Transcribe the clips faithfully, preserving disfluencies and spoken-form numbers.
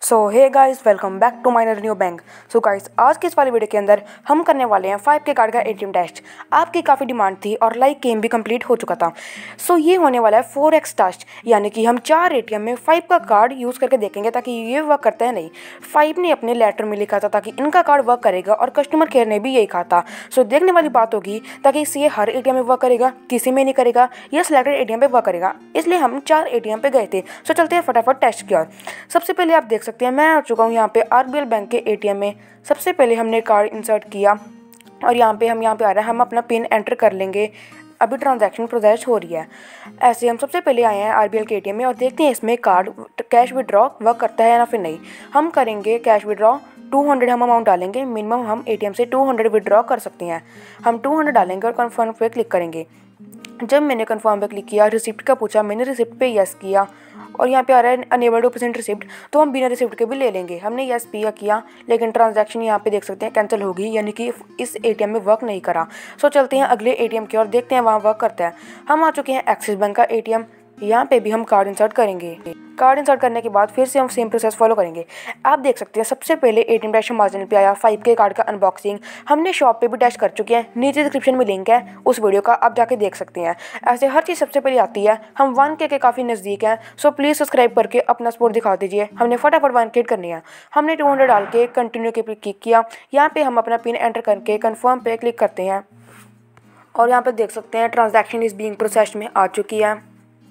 So hey guys, welcome back to my new bank. So guys, आज के इस वाले वीडियो के अंदर हम करने वाले हैं फाइव के कार्ड का एटीएम टेस्ट। आपकी काफ़ी डिमांड थी और लाइक गेम भी कंप्लीट हो चुका था। सो ये होने वाला है फोर एक्स टेस्ट, यानी कि हम चार एटीएम में फाइव का कार्ड यूज़ करके देखेंगे ताकि ये वर्क करता है नहीं। फाइव ने अपने लेटर में लिखा था ताकि इनका कार्ड वर्क करेगा और कस्टमर केयर ने भी यही कहा था। सो देखने वाली बात होगी ताकि इससे हर एटीएम में वर्क करेगा, किसी में नहीं करेगा, या सिलेक्टेड एटीएम पे वर्क करेगा। इसलिए हम चार एटीएम पे गए थे। सो चलते हैं फटाफट टेस्ट की ओर। सबसे पहले आप देख सकते हैं मैं आ चुका हूँ यहाँ पे आरबीएल बैंक के एटीएम में। सबसे पहले हमने कार्ड इंसर्ट किया और यहाँ पे हम यहाँ पे आ रहा है, हम अपना पिन एंटर कर लेंगे। अभी ट्रांजैक्शन प्रोसेस हो रही है। ऐसे हम सबसे पहले आए हैं आरबीएल के एटीएम में और देखते हैं इसमें कार्ड कैश विड्रॉ वर्क करता है या फिर नहीं। हम करेंगे कैश विड्रॉ, टू हंड्रेड हम अमाउंट डालेंगे। मिनिमम हम एटीएम से टू हंड्रेड विड्रॉ कर सकते हैं। हम टू हंड्रेड डालेंगे और कन्फर्म पे क्लिक करेंगे। जब मैंने कन्फर्म पे क्लिक किया, रिसिप्ट का पूछा, मैंने रिसिप्ट पे यस किया और यहाँ पे आ रहा है अनेबल टू प्रेजेंट रिसिप्ट, तो हम बिना रिसिप्ट के भी ले लेंगे। हमने यस पिया किया, लेकिन ट्रांजैक्शन यहाँ पे देख सकते हैं कैंसिल होगी, यानी कि इस एटीएम में वर्क नहीं करा। सो चलते हैं अगले एटीएम की और देखते हैं वहाँ वर्क करता है। हम आ चुके हैं एक्सिस बैंक का एटीएम। यहाँ पे भी हम कार्ड इंसर्ट करेंगे। कार्ड इंसर्ट करने के बाद फिर से हम सेम प्रोसेस फॉलो करेंगे। आप देख सकते हैं सबसे पहले एटीएम टेस्ट हमारे चैनल पे आया फाइव के कार्ड का अनबॉक्सिंग। हमने शॉप पे भी टेस्ट कर चुके हैं, नीचे डिस्क्रिप्शन में लिंक है उस वीडियो का, आप जाके देख सकते हैं। ऐसे हर चीज़ सबसे पहले आती है। हम वन के के काफ़ी नज़दीक हैं, सो प्लीज़ सब्सक्राइब करके अपना सपोर्ट दिखा दीजिए। हमने फटाफट वन के करनी है। हमने टू हंड्रेड डाल के कंटिन्यू के पे क्लिक किया। यहाँ पर हम अपना पिन एंटर करके कन्फर्म पे क्लिक करते हैं और यहाँ पर देख सकते हैं ट्रांजैक्शन इज़ बीइंग प्रोसेस्ड में आ चुकी है।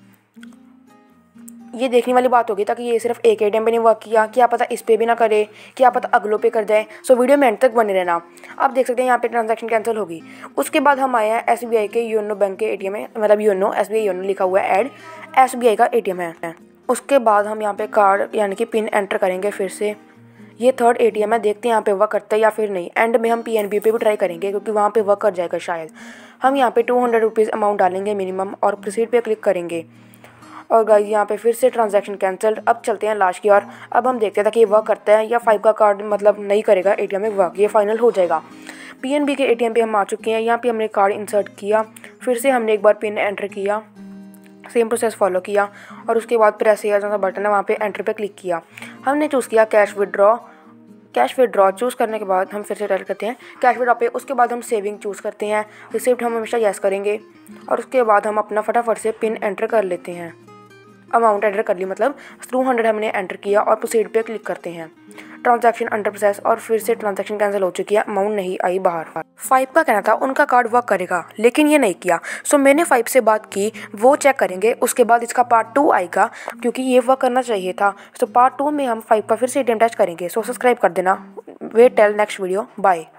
ये देखने वाली बात होगी ताकि ये सिर्फ एक एटीएम पे नहीं वर्क किया, क्या पता इस पे भी ना करे, क्या पता अगलों पे कर जाए। सो वीडियो में एंड तक बने रहना। आप देख सकते हैं यहाँ पे ट्रांजैक्शन कैंसिल होगी। उसके बाद हम आए हैं एसबीआई के योनो बैंक के एटीएम में, मतलब योनो एसबीआई योनो लिखा हुआ है, ऐड एसबीआई का एटीएम है। उसके बाद हम यहाँ पे कार्ड यानी कि पिन एंटर करेंगे। फिर से ये थर्ड एटीएम है, देखते हैं यहाँ पे वर्क करता है या फिर नहीं। एंड में हम पीएनबी पे भी ट्राई करेंगे क्योंकि वहाँ पे वर्क कर जाएगा शायद। हम यहाँ पे टू हंड्रेड रुपीज़ अमाउंट डालेंगे मिनिमम और प्रोसीड पे क्लिक करेंगे। और गाइस यहाँ पे फिर से ट्रांजैक्शन कैंसिल्ड। अब चलते हैं लास्ट की ओर। अब हम देखते हैं कि ये वर्क करता है या फाइव का कार्ड मतलब नहीं करेगा एटीएम में वर्क, ये फाइनल हो जाएगा। पीएनबी के एटीएम पे हम आ चुके हैं। यहाँ पे हमने कार्ड इंसर्ट किया, फिर से हमने एक बार पिन एंटर किया, सेम प्रोसेस फॉलो किया और उसके बाद प्रेस या जो बटन है वहाँ पे एंटर पे क्लिक किया। हमने चूज़ किया cash withdraw. Cash withdraw choose करने के बाद हम फिर से टाइप करते हैं कैश विड्रॉ पे। उसके बाद हम सेविंग चूज़ करते हैं। रिसिप्ट हम हमेशा यस करेंगे और उसके बाद हम अपना फटाफट से पिन एंटर कर लेते हैं। अमाउंट एंटर कर ली, मतलब टू हंड्रेड हमने एंटर किया और प्रोसीड पे क्लिक करते हैं। ट्रांजैक्शन अंडर प्रोसेस और फिर से ट्रांजैक्शन कैंसिल हो चुकी है, अमाउंट नहीं आई बाहर। फाइव का कहना था उनका कार्ड वर्क करेगा, लेकिन ये नहीं किया। सो मैंने फाइव से बात की, वो चेक करेंगे। उसके बाद इसका पार्ट टू आएगा क्योंकि ये वर्क करना चाहिए था। सो पार्ट टू में हम फाइव का फिर से एटीएम टेस्ट करेंगे। सो सब्सक्राइब कर देना। Wait till next video, bye.